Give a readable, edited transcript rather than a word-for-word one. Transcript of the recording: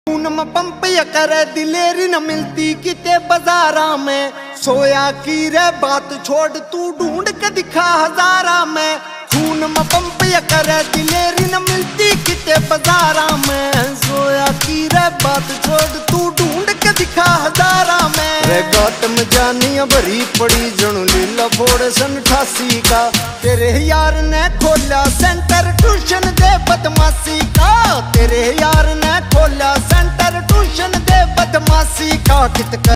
खून में पंप या करे दिलेरी न मिलती किते बाजारा में। सोया की रे बात छोड़ तू ढूंढ के दिखा हजारा में। खून में पंप या करे दिलेरी न मिलती किते बाजारा में। सोया की रे बात छोड़ तू ढूंढ के दिखा हजारा में। रे गाट में जानिया भरी पड़ी जणु लीला फोड़ सन 88 का। तेरे यार ने खोला सेंटर ट्यूशन दे बदमाशी का। तेरे यार ने खोला सेंटर ट्यूशन दे बदमाशी का। कित